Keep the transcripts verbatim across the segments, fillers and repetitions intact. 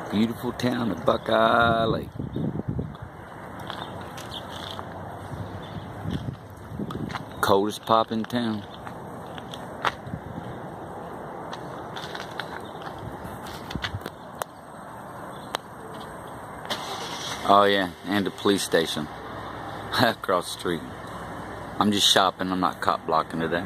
Beautiful town of Buckeye Lake. Coldest pop in town. Oh yeah, and the police station across the street. I'm just shopping, I'm not cop blocking today.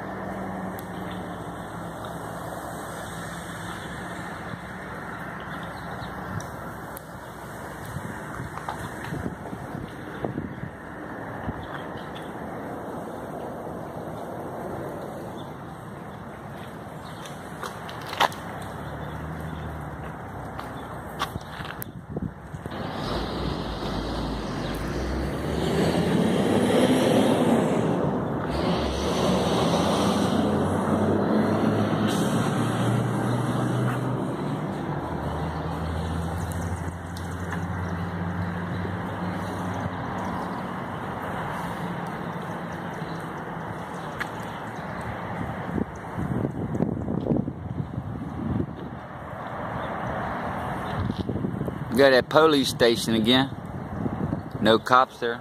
Got that police station again. No cops there.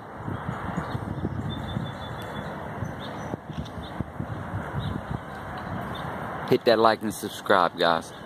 Hit that like and subscribe, guys.